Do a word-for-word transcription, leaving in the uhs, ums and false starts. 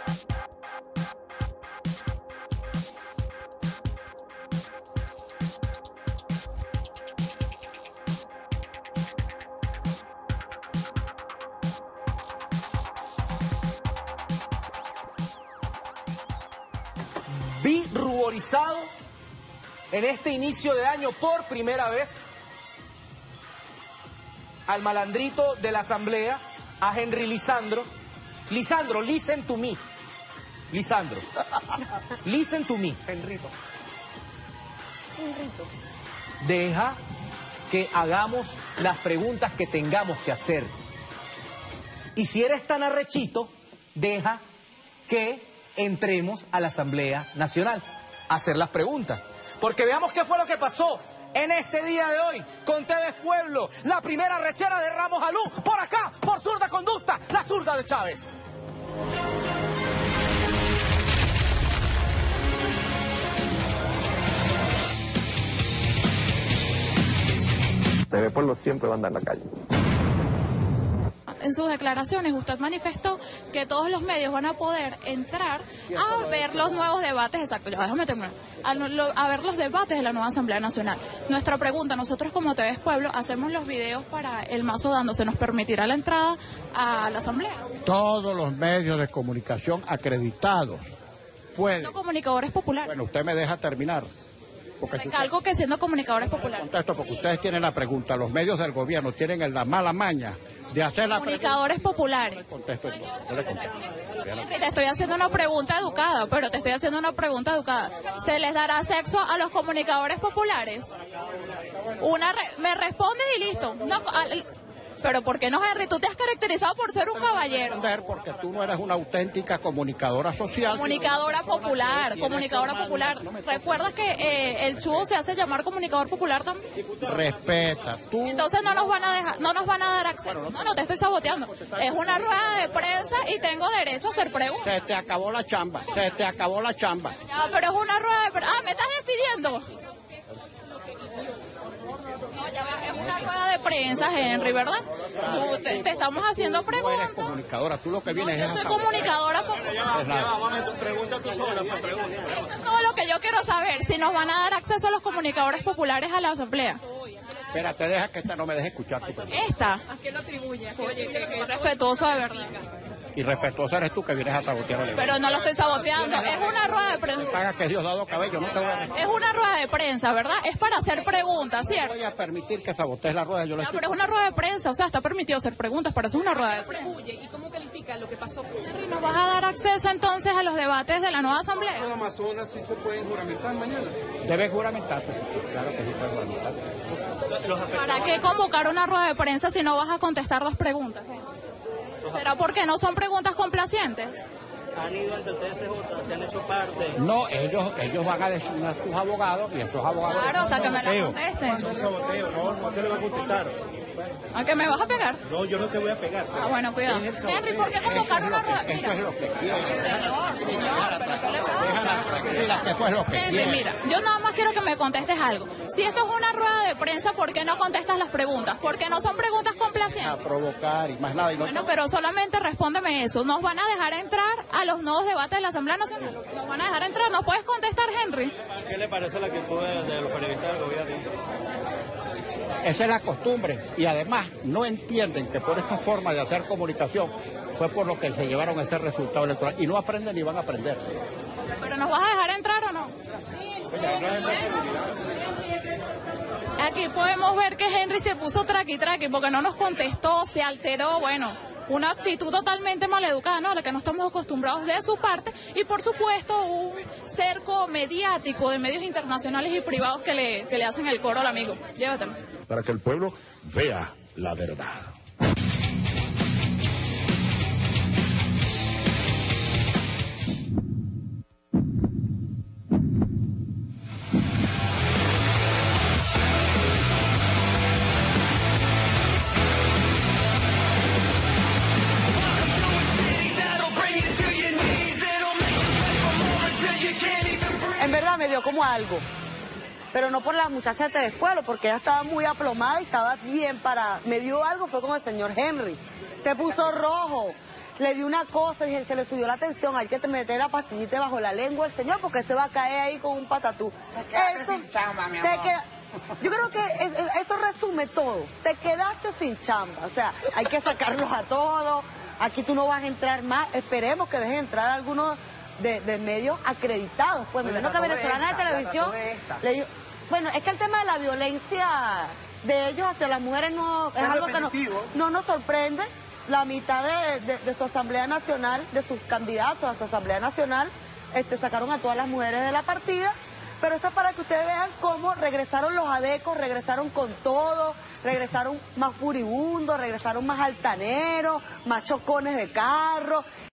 Vi ruborizado en este inicio de año por primera vez al malandrito de la asamblea, a Henry Lisandro. Lisandro, listen to me. Lisandro, listen to me. Henrito. Henrito. Deja que hagamos las preguntas que tengamos que hacer. Y si eres tan arrechito, deja que entremos a la Asamblea Nacional a hacer las preguntas. Porque veamos qué fue lo que pasó en este día de hoy con T V Pueblo, la primera rechera de Ramos Alú, por acá, por zurda conducta, la zurda de Chávez. T V Pueblo siempre va a andar en la calle. En sus declaraciones usted manifestó que todos los medios van a poder entrar a ver los nuevos debates, exacto, ya déjame terminar, a, lo, a ver los debates de la nueva Asamblea Nacional. Nuestra pregunta, nosotros como T V Pueblo hacemos los videos para el Mazo Dando, ¿se nos permitirá la entrada a la Asamblea? Todos los medios de comunicación acreditados pueden. Siendo comunicadores populares. Bueno, usted me deja terminar. Porque Recalco si que siendo comunicadores populares. Contesto porque ustedes tienen la pregunta, los medios del gobierno tienen la mala maña de hacer la Comunicadores pregunta. populares. Contesto yo, yo le contesto. Te estoy haciendo una pregunta educada, pero te estoy haciendo una pregunta educada. ¿Se les dará sexo a los comunicadores populares? Una re me respondes y listo. No, al, pero ¿por qué no, Henry? Tú te has caracterizado por ser un caballero. Porque tú no eres una auténtica comunicadora social. Comunicadora popular, comunicadora popular. ¿Recuerdas que eh, el Chugo se hace llamar comunicador popular también? Respeta. Tú... Entonces no nos van a dejar, no nos van a dar acceso. No, no te estoy saboteando. Es una rueda de prensa y tengo derecho a hacer preguntas. Se te acabó la chamba, se te acabó la chamba. Ya, pero es una rueda de prensa. Ah, ¿me estás despidiendo? No, ya va, es una rueda de prensa, Henry, ¿verdad? Tú, te, te estamos haciendo preguntas. No eres comunicadora, tú lo que vienes no, es yo soy a comunicadora popular. Pregunta tú sola, pues pregunta. Eso es todo lo que yo quiero saber, si nos van a dar acceso a los comunicadores populares a la asamblea. Espérate, deja que esta no me deje escuchar tu pregunta. ¿Esta? ¿A quién lo atribuye? Oye, que, que respetuoso de verdad. Y respetuosa eres tú que vienes a sabotear el evento. Pero no lo estoy saboteando, es una rueda de prensa. Paga que Dios dado cabello, no te voy a... Es una rueda de prensa, ¿verdad? Es para hacer preguntas, ¿cierto? No voy a permitir que sabotees la rueda, yo le No, estoy... pero es una rueda de prensa, o sea, está permitido hacer preguntas, pero es una rueda de prensa. ¿Y cómo califica lo que pasó? Henry, ¿nos vas a dar acceso entonces a los debates de la nueva asamblea? ¿En Amazonas sí se pueden juramentar mañana? Debes juramentarse, claro que sí puedes juramentarse. ¿Para qué convocar una rueda de prensa si no vas a contestar las preguntas? ¿Será porque no son preguntas complacientes? Han ido ante el T S J, se han hecho parte. No, ellos ellos van a designar sus abogados y esos abogados... Claro, hasta que me la contesten. Es un saboteo, no, no te lo voy a contestar. ¿A qué me vas a pegar? No, yo no te voy a pegar. Ah, bueno, cuidado. Henry, ¿por qué convocar una rueda? Eso es lo que quieren. Señor, señor, ¿pero qué le pasa? Tranquila, que eso es lo que Henry, quieren. mira, yo nada más quiero que me contestes algo. Si esto es una rueda de prensa, ¿por qué no contestas las preguntas? Porque no son preguntas A complacientes. provocar y más nada. Y no Bueno, pero solamente respóndeme eso. ¿Nos van a dejar entrar a los nuevos debates de la Asamblea Nacional? ¿Nos van a dejar entrar? ¿Nos puedes contestar, Henry? ¿Qué le parece la actitud de, de los periodistas del gobierno? Esa es la costumbre y además no entienden que por esa forma de hacer comunicación fue por lo que se llevaron ese resultado electoral y no aprenden ni van a aprender. ¿Pero nos vas a dejar entrar o no? Aquí podemos ver que Henry se puso traqui traqui porque no nos contestó, se alteró, bueno, una actitud totalmente maleducada, ¿no? A la que no estamos acostumbrados de su parte, y por supuesto un cerco mediático de medios internacionales y privados que le, que le hacen el coro al amigo. Llévatelo. Para que el pueblo vea la verdad. En verdad me dio como algo, pero no por la muchacha de T V Pueblo, porque ella estaba muy aplomada y estaba bien parada. Me dio algo, fue como el señor Henry. Se puso rojo, le dio una cosa y se le subió la tensión, hay que te meter la pastillita bajo la lengua del señor porque se va a caer ahí con un patatú. Te quedaste Eso, sin chamba, mi te amor. queda- Yo creo que es- es- eso resume todo. Te quedaste sin chamba. O sea, hay que sacarlos a todos. Aquí tú no vas a entrar más. Esperemos que dejen entrar algunos de, de medios acreditados. Pues me Pero imagino que la trató Venezolana de esta, la Televisión trató esta. le dijo- bueno, es que el tema de la violencia de ellos hacia las mujeres no es Es algo que no, repetitivo. no nos sorprende. La mitad de, de- de su Asamblea Nacional, de sus candidatos a su Asamblea Nacional, este, sacaron a todas las mujeres de la partida. Pero eso es para que ustedes vean cómo regresaron los adecos, regresaron con todo, regresaron más furibundos, regresaron más altaneros, más chocones de carro.